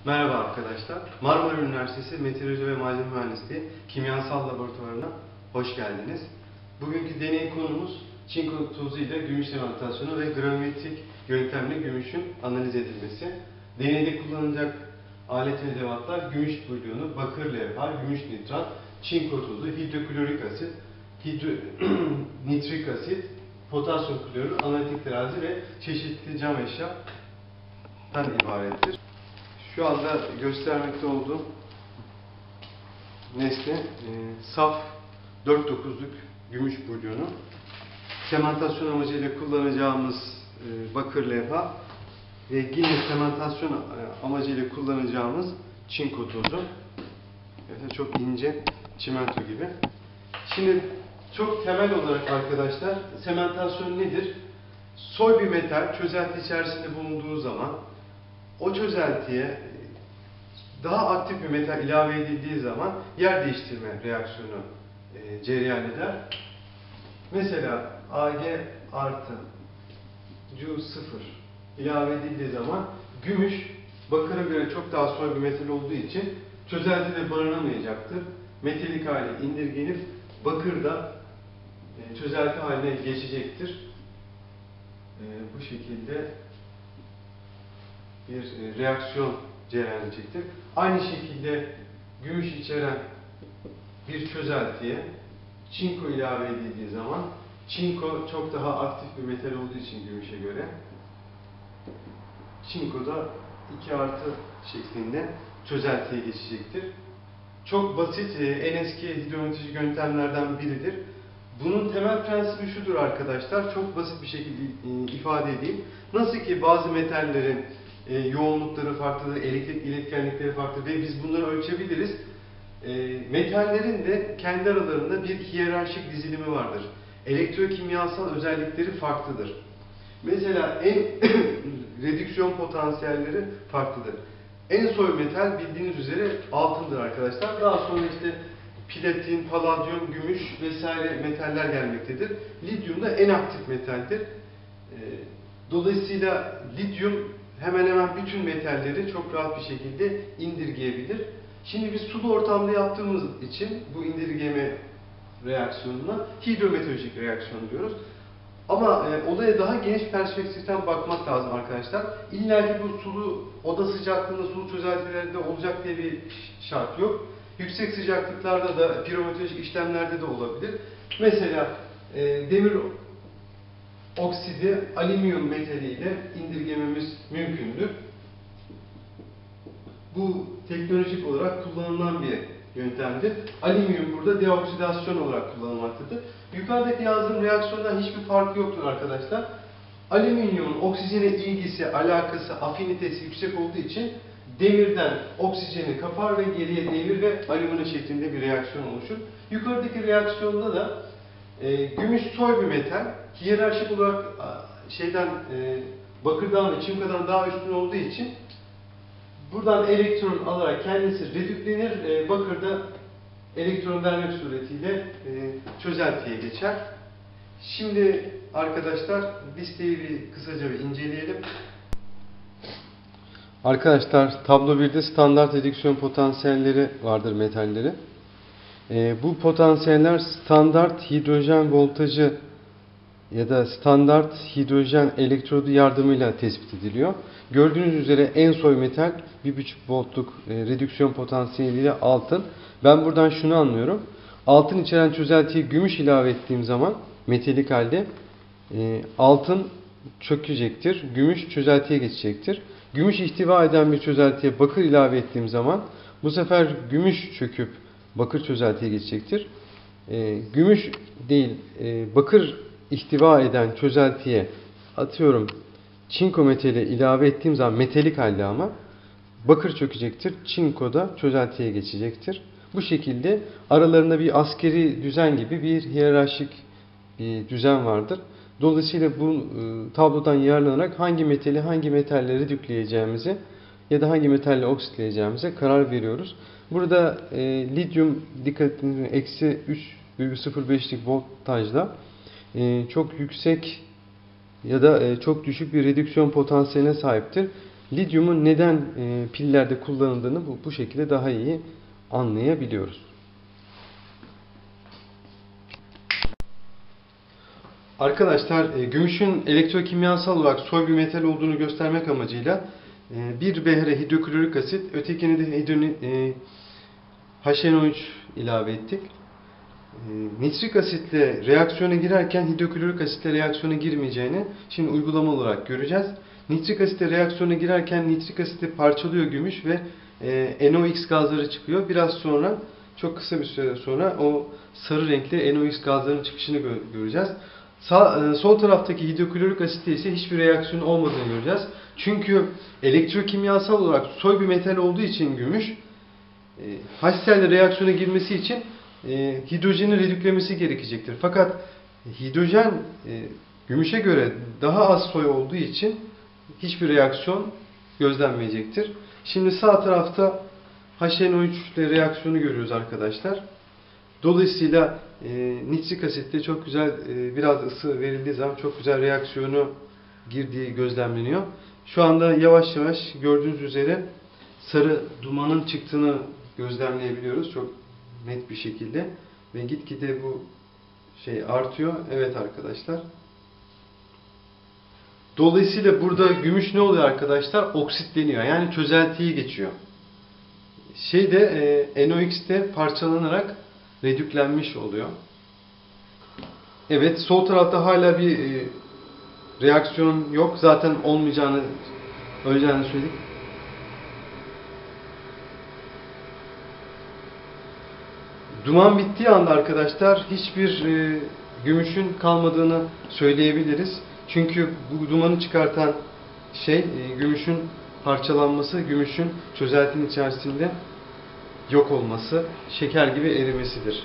Merhaba arkadaşlar. Marmara Üniversitesi Meteoroloji ve Malzeme Mühendisliği Kimyasal Laboratuvarı'na hoş geldiniz. Bugünkü deney konumuz çinko tuzu ile gümüş sementasyonu ve gravimetrik yöntemle gümüşün analiz edilmesi. Deneyde kullanılacak alet ve edevatlar gümüş bulyonu, bakır levha, gümüş nitrat, çinko tuzu, hidroklorik asit, nitrik asit, potasyum klorür, analitik terazi ve çeşitli cam eşyadan ibarettir. Şu anda göstermekte olduğum nesne saf 4,9'luk gümüş bulyonu. Sementasyon amacıyla kullanacağımız bakır levha ve yine sementasyon amacıyla kullanacağımız çinko tozu. Çok ince çimento gibi. Şimdi çok temel olarak arkadaşlar sementasyon nedir? Soy bir metal çözelti içerisinde bulunduğu zaman o çözeltiye daha aktif bir metal ilave edildiği zaman yer değiştirme reaksiyonu cereyan eder. Mesela Ag artı Cu0 ilave edildiği zaman gümüş bakıra göre çok daha soy bir metal olduğu için çözeltide barınamayacaktır. Metalik hale indirgenip bakır da çözelti haline geçecektir. Bu şekilde bir reaksiyon cereyan edecektir. Aynı şekilde gümüş içeren bir çözeltiye çinko ilave edildiği zaman çinko çok daha aktif bir metal olduğu için gümüşe göre çinko da 2 artı şeklinde çözeltiye geçecektir. Çok basit, en eski hidrometrik yöntemlerden biridir. Bunun temel prensibi şudur arkadaşlar, çok basit bir şekilde ifade edeyim. Nasıl ki bazı metallerin yoğunlukları farklıdır, elektrik iletkenlikleri farklıdır ve biz bunları ölçebiliriz. Metallerin de kendi aralarında bir hiyerarşik dizilimi vardır. Elektrokimyasal özellikleri farklıdır. Mesela en redüksiyon potansiyelleri farklıdır. En soy metal bildiğiniz üzere altındır arkadaşlar. Daha sonra işte platin, paladyum, gümüş vesaire metaller gelmektedir. Lityum da en aktif metaldir. Dolayısıyla lityum hemen hemen bütün metalleri çok rahat bir şekilde indirgeyebilir. Şimdi biz sulu ortamda yaptığımız için bu indirgeme reaksiyonuna hidrometeorolojik reaksiyon diyoruz. Ama olaya daha geniş perspektiften bakmak lazım arkadaşlar. İlla ki bu sulu oda sıcaklığında sulu çözeltilerde olacak diye bir şart yok. Yüksek sıcaklıklarda da pirometeorolojik işlemlerde de olabilir. Mesela demir oksidi alüminyum metaliyle indirgememiz mümkündür. Bu teknolojik olarak kullanılan bir yöntemdir. Alüminyum burada deoksidasyon olarak kullanılmaktadır. Yukarıdaki yazdığım reaksiyondan hiçbir farkı yoktur arkadaşlar. Alüminyumun oksijene ilgisi, alakası, afinitesi yüksek olduğu için demirden oksijeni kapar ve geriye demir ve alüminyum şeklinde bir reaksiyon oluşur. Yukarıdaki reaksiyonda da gümüş soy bir metal, hiyerarşik olarak bakırdan ve çinkodan daha üstün olduğu için buradan elektron alarak kendisi redüklenir, bakırda elektron vermek suretiyle çözeltiye geçer. Şimdi arkadaşlar listeyi bir kısaca bir inceleyelim. Arkadaşlar tablo 1'de standart redüksiyon potansiyelleri vardır metalleri. Bu potansiyeller standart hidrojen voltajı ya da standart hidrojen elektrodu yardımıyla tespit ediliyor. Gördüğünüz üzere en soy metal 1,5 voltluk redüksiyon potansiyeliyle altın. Ben buradan şunu anlıyorum. Altın içeren çözeltiye gümüş ilave ettiğim zaman metalik halde altın çökecektir. Gümüş çözeltiye geçecektir. Gümüş ihtiva eden bir çözeltiye bakır ilave ettiğim zaman bu sefer gümüş çöküp bakır çözeltiye geçecektir. Gümüş değil bakır ihtiva eden çözeltiye atıyorum çinko metali ilave ettiğim zaman metalik halde ama bakır çökecektir. Çinko da çözeltiye geçecektir. Bu şekilde aralarında bir askeri düzen gibi bir hiyerarşik bir düzen vardır. Dolayısıyla bu tablodan yararlanarak hangi metali hangi metalle redükleyeceğimizi ya da hangi metalle oksitleyeceğimize karar veriyoruz. Burada lityum dikkatinizi eksi 3,05'lik voltajla çok yüksek ya da çok düşük bir redüksiyon potansiyeline sahiptir. lityumun neden pillerde kullanıldığını bu şekilde daha iyi anlayabiliyoruz. Arkadaşlar, gümüşün elektrokimyasal olarak soy bir metal olduğunu göstermek amacıyla bir behere hidroklorik asit, ötekine de HNO3 ilave ettik. Nitrik asitle reaksiyona girerken hidroklorik asitle reaksiyona girmeyeceğini şimdi uygulama olarak göreceğiz. Nitrik asitle reaksiyona girerken nitrik asiti parçalıyor gümüş ve NOx gazları çıkıyor. Biraz sonra, çok kısa bir süre sonra o sarı renkli NOx gazlarının çıkışını göreceğiz. Sol taraftaki hidroklorik asitte ise hiçbir reaksiyon olmadığını göreceğiz. Çünkü elektrokimyasal olarak soy bir metal olduğu için gümüş, H-celle reaksiyona girmesi için hidrojeni redüklemesi gerekecektir. Fakat hidrojen gümüşe göre daha az soy olduğu için hiçbir reaksiyon gözlenmeyecektir. Şimdi sağ tarafta HNO3 ile reaksiyonu görüyoruz arkadaşlar. Dolayısıyla nitrik asitte çok güzel, biraz ısı verildiği zaman çok güzel reaksiyonu girdiği gözlemleniyor. Şu anda yavaş yavaş gördüğünüz üzere sarı dumanın çıktığını gözlemleyebiliyoruz çok net bir şekilde ve gitgide bu şey artıyor. Evet arkadaşlar. Dolayısıyla burada gümüş ne oluyor arkadaşlar? Oksitleniyor. Yani çözeltiye geçiyor. NOx'te parçalanarak redüklenmiş oluyor. Evet, sol tarafta hala bir reaksiyon yok. Zaten olmayacağını, öleceğini söyledik. Duman bittiği anda arkadaşlar hiçbir gümüşün kalmadığını söyleyebiliriz. Çünkü bu dumanı çıkartan gümüşün parçalanması, gümüşün çözeltinin içerisinde yok olması, şeker gibi erimesidir.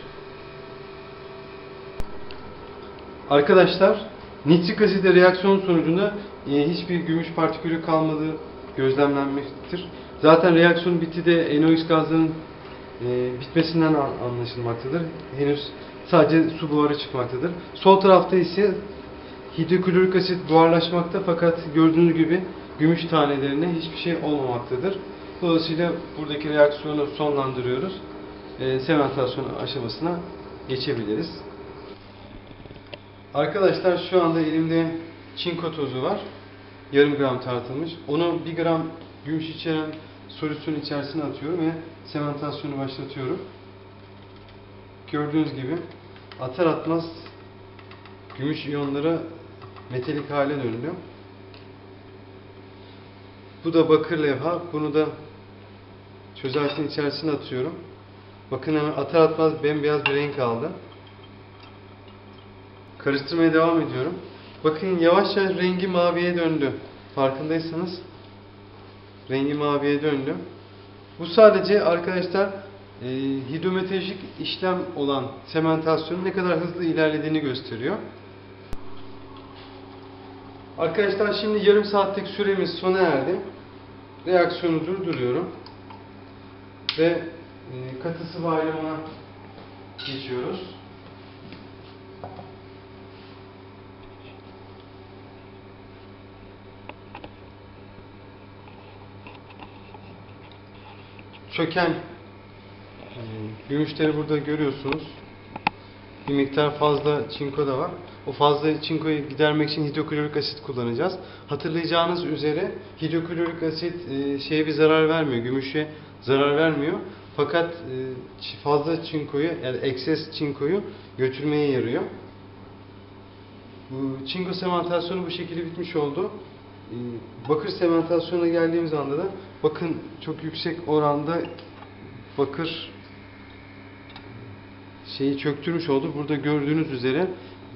Arkadaşlar, nitrik asitle reaksiyon sonucunda hiçbir gümüş partikülü kalmadığı gözlemlenmektedir. Zaten reaksiyon bitti de NOx gazlarının bitmesinden anlaşılmaktadır. Henüz sadece su buharı çıkmaktadır. Sol tarafta ise hidroklorik asit buharlaşmakta fakat gördüğünüz gibi gümüş tanelerine hiçbir şey olmamaktadır. Dolayısıyla buradaki reaksiyonu sonlandırıyoruz. Sementasyon aşamasına geçebiliriz. Arkadaşlar, şu anda elimde çinko tozu var. Yarım gram tartılmış. Onu 1 gram gümüş içeren solüsyon içerisine atıyorum ve sementasyonu başlatıyorum. Gördüğünüz gibi atar atmaz gümüş iyonları metalik hale dönüyor. Bu da bakır levha. Bunu da çözeltinin içerisine atıyorum. Bakın hemen atar atmaz bembeyaz bir renk aldı. Karıştırmaya devam ediyorum. Bakın yavaş yavaş rengi maviye döndü. Farkındaysanız rengi maviye döndü. Bu sadece arkadaşlar hidrometeorolojik işlem olan sementasyonun ne kadar hızlı ilerlediğini gösteriyor. Arkadaşlar, şimdi yarım saatlik süremiz sona erdi. Reaksiyonu durduruyorum. Ve katı sıvı ayrımına geçiyoruz. Çöken gümüşleri burada görüyorsunuz. Bir miktar fazla çinko da var. O fazla çinkoyu gidermek için hidroklorik asit kullanacağız. Hatırlayacağınız üzere hidroklorik asit bir zarar vermiyor, gümüşe zarar vermiyor. Fakat fazla çinkoyu, yani ekses çinkoyu götürmeye yarıyor. Bu çinko sementasyonu bu şekilde bitmiş oldu. Bakır sementasyonuna geldiğimiz anda da bakın çok yüksek oranda bakır çöktürmüş oldu. Burada gördüğünüz üzere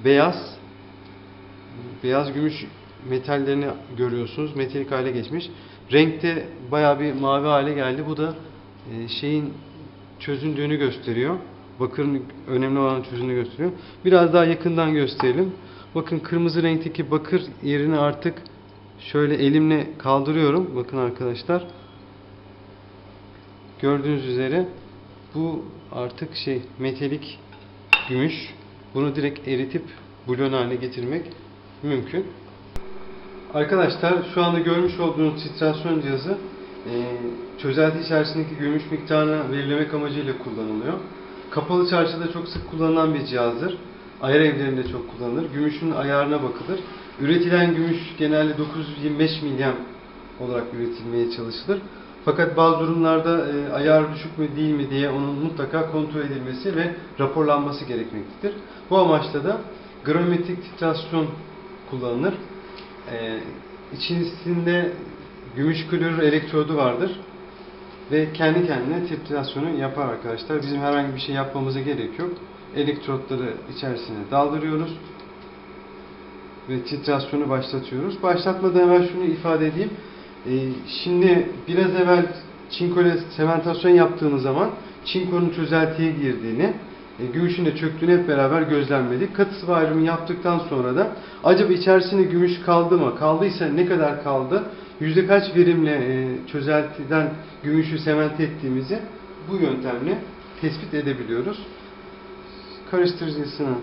beyaz gümüş metallerini görüyorsunuz. Metalik hale geçmiş. Renkte bayağı bir mavi hale geldi. Bu da çözündüğünü gösteriyor. Bakırın önemli olan çözündüğünü gösteriyor. Biraz daha yakından gösterelim. Bakın kırmızı renkteki bakır yerini artık şöyle elimle kaldırıyorum. Bakın arkadaşlar. Gördüğünüz üzere bu artık metalik gümüş. Bunu direkt eritip bulyon haline getirmek mümkün. Arkadaşlar şu anda görmüş olduğunuz titrasyon cihazı çözelti içerisindeki gümüş miktarını belirlemek amacıyla kullanılıyor. Kapalı çarşıda çok sık kullanılan bir cihazdır. Ayar evlerinde çok kullanılır. Gümüşün ayarına bakılır. Üretilen gümüş genelde 925 milyam olarak üretilmeye çalışılır. Fakat bazı durumlarda ayar düşük mü değil mi diye onun mutlaka kontrol edilmesi ve raporlanması gerekmektedir. Bu amaçla da gravimetrik titrasyon kullanılır. İçerisinde gümüş klorür elektrodu vardır ve kendi kendine titrasyonu yapar arkadaşlar. Bizim herhangi bir şey yapmamıza gerek yok. Elektrotları içerisine daldırıyoruz ve titrasyonu başlatıyoruz. Başlatmadan evvel şunu ifade edeyim. Şimdi biraz evvel çinko ile sementasyon yaptığımız zaman çinkonun çözeltiye girdiğini, gümüşün de çöktüğünü hep beraber gözlemledik. Katı sıvı ayrımı yaptıktan sonra da acaba içerisinde gümüş kaldı mı? Kaldıysa ne kadar kaldı? Yüzde kaç verimle çözeltiden gümüşü semente ettiğimizi bu yöntemle tespit edebiliyoruz. Karıştırıcısını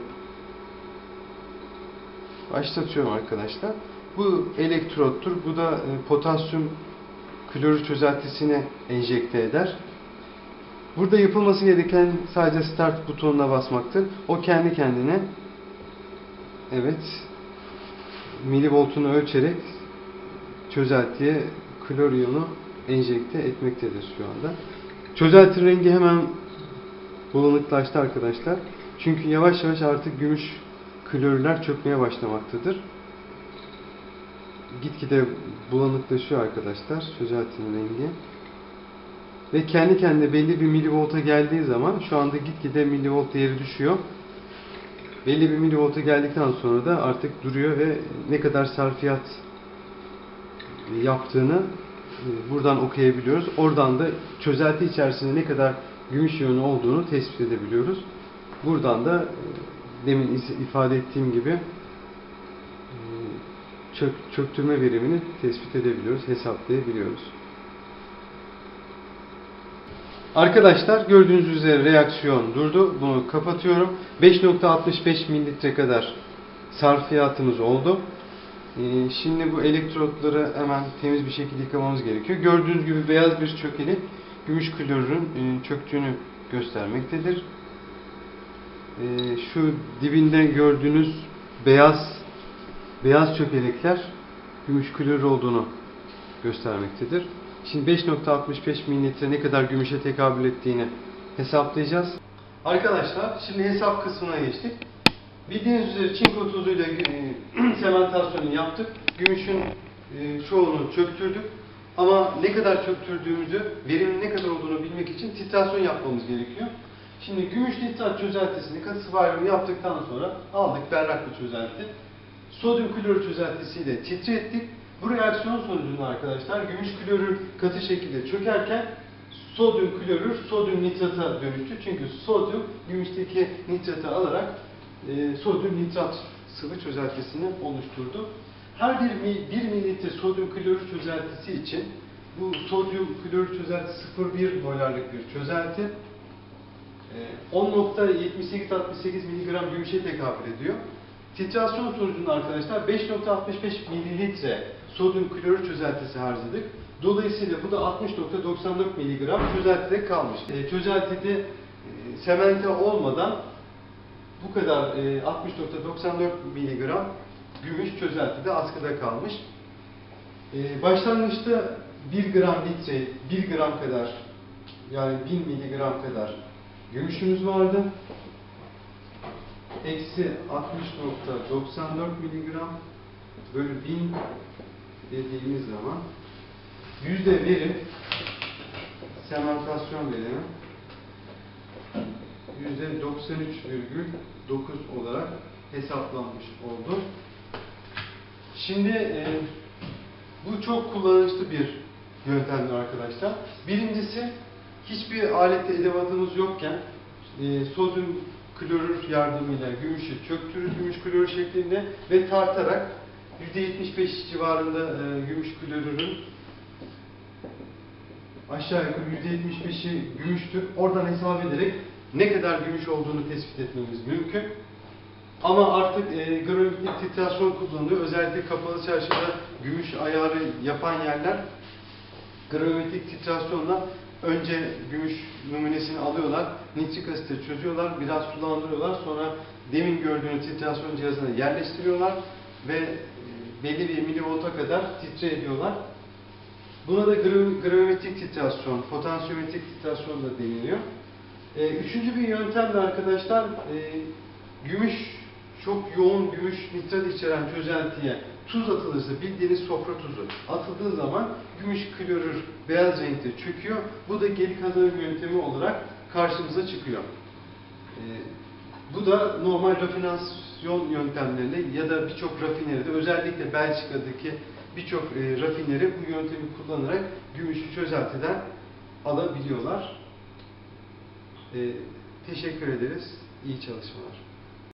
başlatıyorum arkadaşlar. Bu elektrottur. Bu da potasyum klorür çözeltisine enjekte eder. Burada yapılması gereken sadece start butonuna basmaktır. O kendi kendine milivoltunu ölçerek çözeltiye klor iyonu enjekte etmektedir şu anda. Çözelti rengi hemen bulanıklaştı arkadaşlar. Çünkü yavaş yavaş artık gümüş klorürler çökmeye başlamaktadır. Gitgide bulanıklaşıyor arkadaşlar çözeltinin rengi. Ve kendi kendine belli bir milivolta geldiği zaman şu anda gitgide milivolt değeri düşüyor. Belli bir milivolta geldikten sonra da artık duruyor ve ne kadar sarfiyat yaptığını buradan okuyabiliyoruz. Oradan da çözelti içerisinde ne kadar gümüş iyonu olduğunu tespit edebiliyoruz. Buradan da demin ifade ettiğim gibi çöktürme verimini tespit edebiliyoruz, hesaplayabiliyoruz. Arkadaşlar gördüğünüz üzere reaksiyon durdu. Bunu kapatıyorum. 5.65 mililitre kadar sarfiyatımız oldu. Şimdi bu elektrotları hemen temiz bir şekilde yıkamamız gerekiyor. Gördüğünüz gibi beyaz bir çökeli gümüş klorürün çöktüğünü göstermektedir. Şu dibinde gördüğünüz beyaz çökelekler gümüş klorür olduğunu göstermektedir. Şimdi 5.65 mililitre ne kadar gümüşe tekabül ettiğini hesaplayacağız. Arkadaşlar şimdi hesap kısmına geçtik. Bildiğiniz üzere çinko tuzuyla sementasyonu yaptık. Gümüşün çoğunu çöktürdük. Ama ne kadar çöktürdüğümüzü, verimin ne kadar olduğunu bilmek için titrasyon yapmamız gerekiyor. Şimdi gümüş nitrat çözeltisini katı sıvı ayrımı yaptıktan sonra aldık berrak bir çözelti. Sodyum klorür çözeltisiyle titrettik. Bu reaksiyon sonucunda arkadaşlar gümüş klorür katı şekilde çökerken sodyum klorür sodyum nitrata dönüştü. Çünkü sodyum gümüşteki nitratı alarak sodyum nitrat sıvı çözeltisini oluşturdu. Her bir mililitre sodyum klorür çözeltisi için bu sodyum klorür çözeltisi 0,1 molarlık bir çözelti 10.78-68 mg gümüşe tekabül ediyor. Titrasyon sonucunda arkadaşlar 5.65 mililitre sodyum klorür çözeltisi harcadık. Dolayısıyla bu da 60.94 mg çözeltide kalmış. Çözeltide semente olmadan bu kadar 60.94 mg gümüş çözeltide askıda kalmış. Başlangıçta 1 gram litre, 1 gram kadar yani 1000 mg kadar gümüşümüz vardı. Eksi 60.94 mg bölü 1000 dediğimiz zaman yüzde verim, sementasyon verimi %93,9 olarak hesaplanmış oldu. Şimdi bu çok kullanışlı bir yöntemdir arkadaşlar. Birincisi hiçbir alette edevatımız yokken sodyum klorür yardımıyla gümüşü çöktürür, gümüş klorür şeklinde ve tartarak %75 civarında gümüş klorürün aşağı yukarı %75'i gümüştür. Oradan hesap ederek ne kadar gümüş olduğunu tespit etmemiz mümkün. Ama artık gravimetrik titrasyon kullanılıyor. Özellikle kapalı çarşıda gümüş ayarı yapan yerler gravimetrik titrasyonla önce gümüş numunesini alıyorlar, nitrik asitle çözüyorlar, biraz sulandırıyorlar, sonra demin gördüğünüz titrasyon cihazına yerleştiriyorlar ve belli bir milivolta kadar titre ediyorlar. Buna da gravimetrik titrasyon, potansiyometrik titrasyon da deniliyor. Üçüncü bir yöntem de arkadaşlar, gümüş, çok yoğun gümüş nitrat içeren çözeltiye tuz atılırsa, bildiğiniz sofra tuzu atıldığı zaman gümüş klorür beyaz renkte çöküyor. Bu da geri kazanım yöntemi olarak karşımıza çıkıyor. Bu da normal rafinasyon yöntemlerinde ya da birçok rafineride, özellikle Belçika'daki birçok rafineri bu yöntemi kullanarak gümüşü çözeltiden alabiliyorlar. Teşekkür ederiz. İyi çalışmalar.